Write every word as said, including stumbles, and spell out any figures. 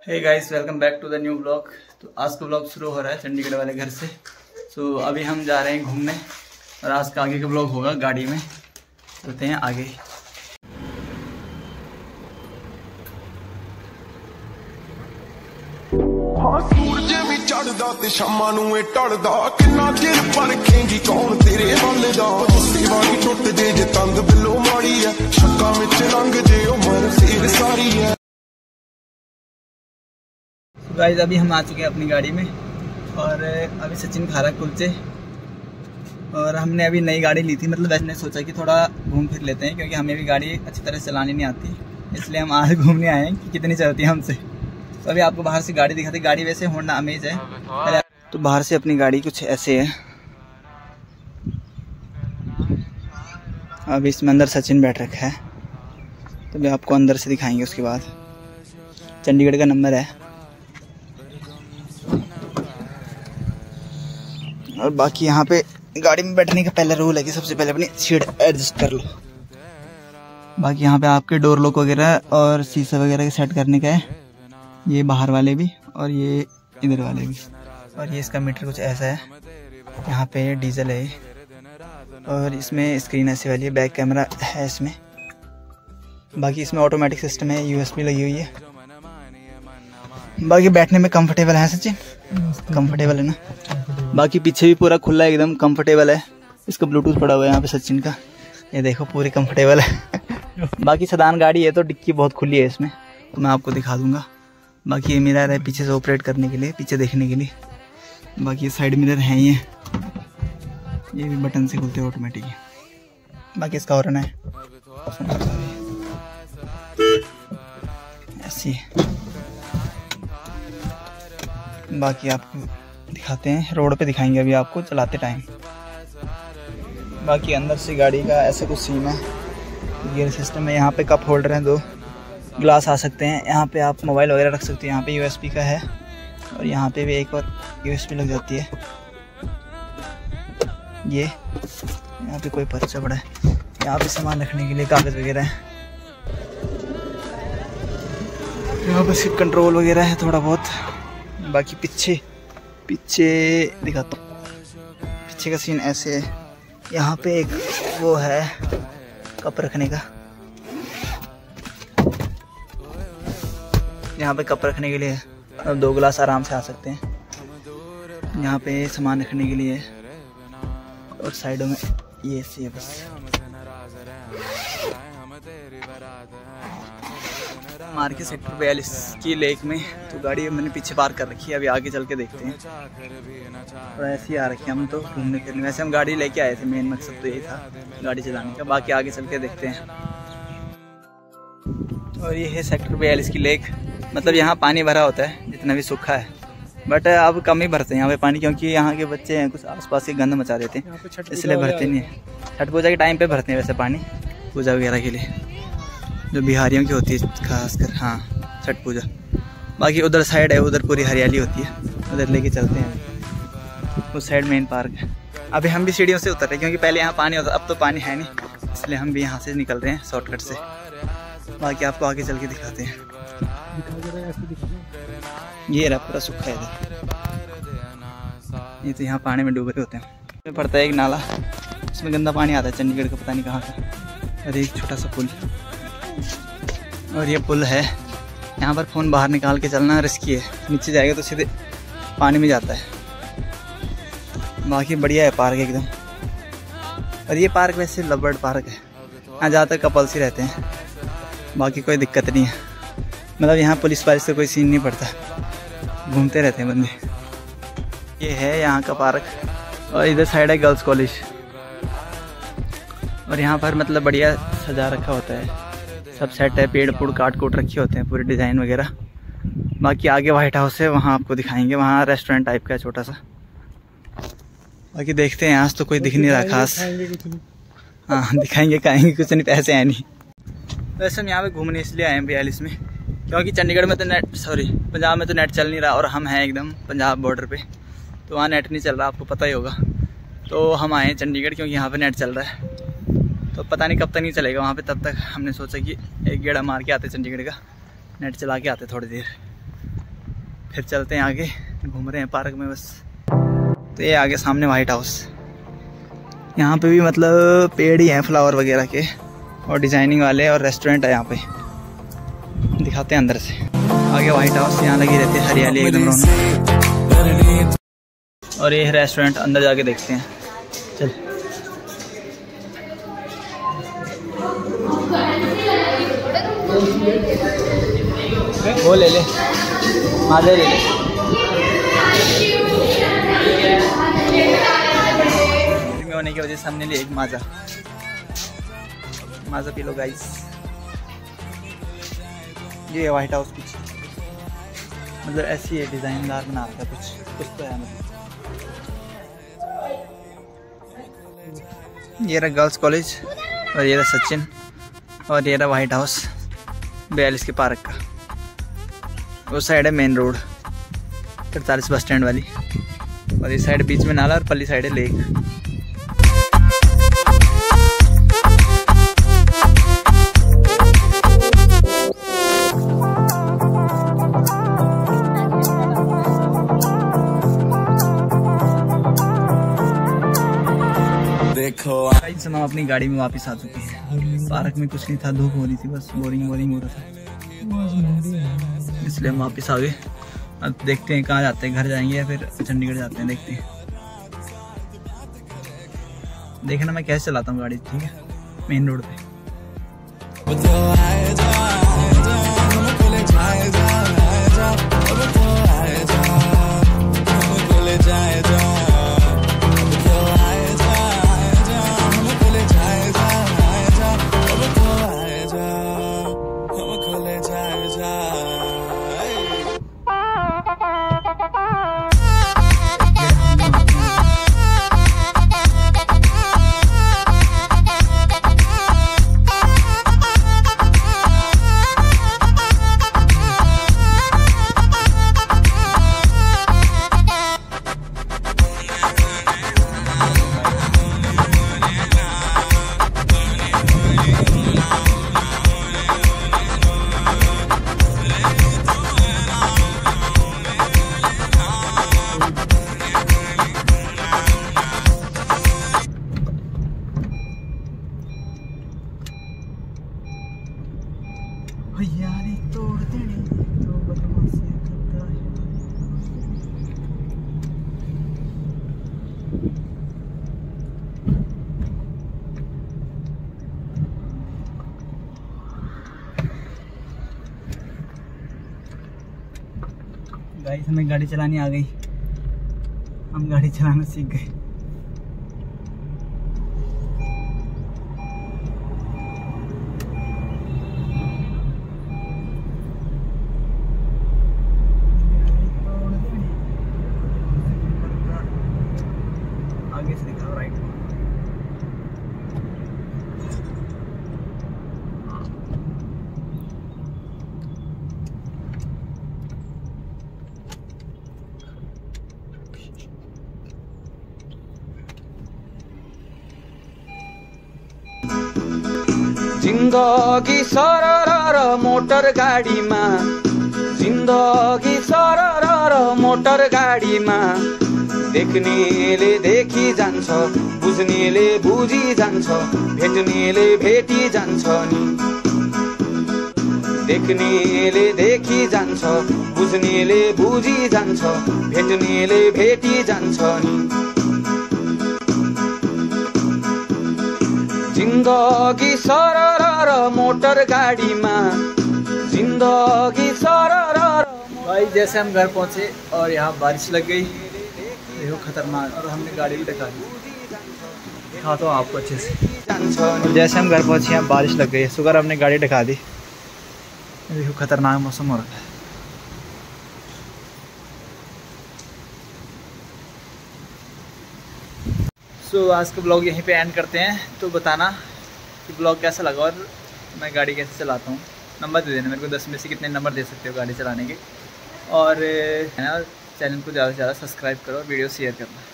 Hey guys, welcome back to the new blog. तो आज का ब्लॉग शुरू हो रहा है चंडीगढ़ वाले घर से। सो so, अभी हम जा रहे हैं घूमने और आज का आगे का ब्लॉग होगा गाड़ी में। चलते हैं आगे। गाइस अभी हम आ चुके हैं अपनी गाड़ी में और अभी सचिन खा रहा है कुलचे। और हमने अभी नई गाड़ी ली थी, मतलब ऐसे सोचा कि थोड़ा घूम फिर लेते हैं क्योंकि हमें भी गाड़ी अच्छी तरह से चलानी नहीं आती, इसलिए हम आज घूमने आए हैं कि कितनी चलती है हमसे। तो अभी आपको बाहर से गाड़ी दिखाते। गाड़ी वैसे होंडा अमेज है। तो बाहर से अपनी गाड़ी कुछ ऐसे है। अभी इसमें अंदर सचिन बैठ रखा है, तो अभी आपको अंदर से दिखाएंगे। उसके बाद चंडीगढ़ का नंबर है और बाकी यहाँ पे गाड़ी में बैठने का पहला रूल है कि सबसे पहले अपनी सीट एडजस्ट कर लो। बाकी यहाँ पे आपके डोर लॉक वगैरह और शीशे वगैरह के सेट करने का है, ये बाहर वाले भी और ये इधर वाले भी। और ये इसका मीटर कुछ ऐसा है। यहाँ पे डीजल है और इसमें स्क्रीन ऐसे वाली है, बैक कैमरा है इसमें। बाकी इसमें ऑटोमेटिक सिस्टम है, यूएसबी लगी हुई है। बाकी बैठने में कंफर्टेबल है सचिन, कंफर्टेबल है ना। बाकी पीछे भी पूरा खुला है, एकदम कंफर्टेबल है। इसका ब्लूटूथ पड़ा हुआ है यहाँ पे सचिन का, ये देखो पूरी कंफर्टेबल है। बाकी सदान गाड़ी है तो डिक्की बहुत खुली है इसमें, तो मैं आपको दिखा दूंगा। बाकी ये मिरर है पीछे से ऑपरेट करने के लिए, पीछे देखने के लिए। बाकी साइड मिरर हैं ये ये भी बटन से खुलते हैं ऑटोमेटिक। बाकी इसका हॉर्न है ऐसी। बाकी आपको दिखाते हैं, रोड पे दिखाएंगे अभी आपको चलाते टाइम। बाकी अंदर से गाड़ी का ऐसा कुछ सीन है, गियर सिस्टम है। यहाँ पे कप होल्डर हैं, दो ग्लास आ सकते हैं। यहाँ पे आप मोबाइल वगैरह रख सकते हैं। यहाँ पे यूएसबी का है और यहाँ पे भी एक और यूएसबी लग जाती है। ये यहाँ पे कोई पर्चा पड़ा है, यहाँ पे सामान रखने के लिए कागज़ वगैरह है। यहाँ पे सिर्फ कंट्रोल वगैरह है थोड़ा बहुत। बाकी पीछे पीछे दिखाता हूँ, पीछे का सीन ऐसे है। यहाँ पे एक वो है कप रखने का, यहाँ पे कप रखने के लिए अब दो गिलास आराम से आ सकते हैं। यहाँ पे सामान रखने के लिए और साइडों में ये सी है बस। मार के सेक्टर बयालीस की लेक में तो गाड़ी मैंने पीछे पार्क कर रखी है, अभी आगे चल के देखते हैं। और ऐसे ही आ रखे हम तो घूमने फिरने। वैसे हम गाड़ी लेके आए थे, मेन मकसद तो यही था गाड़ी चलाने का। बाकी आगे चल के देखते हैं। और ये है सेक्टर बयालीस की लेक, मतलब यहाँ पानी भरा होता है जितना भी सूखा है, बट अब कम ही भरते हैं यहाँ पे पानी, क्योंकि यहाँ के बच्चे हैं कुछ आसपास ही गंद मचा देते हैं, इसलिए भरते नहीं है। छठ पूजा के टाइम पे भरते हैं वैसे पानी, पूजा वगैरह के लिए जो बिहारियों की होती है खासकर। हाँ, छठ पूजा। बाकी उधर साइड है, उधर पूरी हरियाली होती है, उधर लेके चलते हैं। उस साइड मेन पार्क है। अभी हम भी सीढ़ियों से उतर रहे हैं क्योंकि पहले यहाँ पानी होता, अब तो पानी है नहीं, इसलिए हम भी यहाँ से निकल रहे हैं शॉर्टकट से। बाकी आपको आगे चल के दिखाते हैं। ये रहा पूरा सूखा है इधर, ये तो यहाँ पानी में डूबे होते हैं। पड़ता है एक नाला, इसमें गंदा पानी आता है चंडीगढ़ का, पता नहीं कहाँ का। और एक छोटा सा पुल, और ये पुल है। यहाँ पर फ़ोन बाहर निकाल के चलना रिस्की है, नीचे जाएगा तो सीधे पानी में जाता है। बाकी बढ़िया है पार्क एकदम। और ये पार्क वैसे लवर्ड पार्क है, यहाँ ज़्यादातर कपल्स ही रहते हैं, बाकी कोई दिक्कत नहीं है। मतलब यहाँ पुलिस वाले से कोई सीन नहीं पड़ता, घूमते रहते हैं बंदे। ये है यहाँ का पार्क और इधर साइड है गर्ल्स कॉलेज। और यहाँ पर मतलब बढ़िया सजा रखा होता है, सब सेट है, पेड़ पुड़ काट कूट रखे होते हैं पूरे डिज़ाइन वगैरह। बाकी आगे वाइट हाउस है, वहाँ आपको दिखाएंगे, वहाँ रेस्टोरेंट टाइप का है छोटा सा। बाकी देखते हैं, आज तो कोई दिख नहीं रहा खास। हाँ दिखाएंगे खाएंगे कुछ नहीं, पैसे हैं नहीं। वैसे हम यहाँ पे घूमने इसलिए आए हैं बयालीस में, क्योंकि चंडीगढ़ में तो नेट सॉरी पंजाब में तो नेट चल नहीं रहा और हम हैं एकदम पंजाब बॉर्डर पे, तो वहाँ नेट नहीं चल रहा, आपको पता ही होगा। तो हम आए हैं चंडीगढ़ क्योंकि यहाँ पे नेट चल रहा है। तो पता नहीं कब तक नहीं चलेगा वहाँ पे, तब तक हमने सोचा कि एक गेड़ा मार के आते चंडीगढ़ का, नेट चला के आते थोड़ी देर। फिर चलते हैं आगे, घूम रहे हैं पार्क में बस। तो ये आगे सामने वाइट हाउस, यहाँ पे भी मतलब पेड़ ही हैं फ्लावर वगैरह के और डिजाइनिंग वाले, और रेस्टोरेंट है यहाँ पे, दिखाते हैं अंदर से। आगे वाइट हाउस, यहाँ लगी रहती है हरियाली एकदम रौनक। और ये रेस्टोरेंट, अंदर जाके देखते हैं चल। वो ले ले, माजा ले ले। होने की वजह से हमने लिए एक माजा, माजा पी लो गाइस। ये वाइट हाउस कुछ मतलब ऐसी है, डिजाइनदार बना रखा है कुछ कुछ तो है मतलब। ये रहा गर्ल्स कॉलेज, और ये रहा सचिन, और ये रहा वाइट हाउस बयालीस के पार्क का। उस साइड है मेन रोड तिरतालीस बस स्टैंड वाली, और इस साइड बीच में नाला, और पल्ली साइड है लेक। हम अपनी गाड़ी में वापस आ चुके हैं। पार्क में कुछ नहीं था, धूप हो रही थी, बस बोरिंग बोरिंग हो रहा था, इसलिए हम वापस आ गए। अब देखते हैं कहाँ जाते हैं, घर जाएंगे या फिर चंडीगढ़ जाते हैं, देखते हैं। देखना मैं कैसे चलाता हूँ गाड़ी, ठीक है, मेन रोड पे। यारी तोड़ देनी तो बदमाशी करता है। गाइस हमें गाड़ी चलानी आ गई, हम गाड़ी चलाना सीख गए। आगे से दिखाओ राइट। जिन्दगी सरर मोटर गाडीमा, जिन्दगी सरर मोटर गाडीमा, देख्नेले देखी जान्छ, बुझ्नेले बुझी जान्छ, भेट्नेले भेटी जान्छ नि। देख्नेले देखी जान्छ, बुझ्नेले बुझी जान्छ, भेट्नेले भेटी जान्छ नि। जिन्दगी सरर मोटर गाडीमा, जिन्दगी सरर। भाई जैसे हम घर पहुंचे और यहाँ बारिश लग गई, देखो खतरनाक, और हमने गाड़ी भी दिखा दी, दिखाता हूँ आपको अच्छे से। और जैसे हम घर पहुंचे यहाँ बारिश लग गई, शुक्र हमने गाड़ी दिखा दी। देखो खतरनाक मौसम हो रहा है। सो so, आज का ब्लॉग यहीं पे एंड करते हैं। तो बताना कि ब्लॉग कैसा लगा और मैं गाड़ी कैसे चलाता हूँ। नंबर दे देना मेरे को, दस में से कितने नंबर दे सकते हो गाड़ी चलाने के। और चैनल को ज़्यादा से ज़्यादा सब्सक्राइब करो और वीडियो शेयर करना।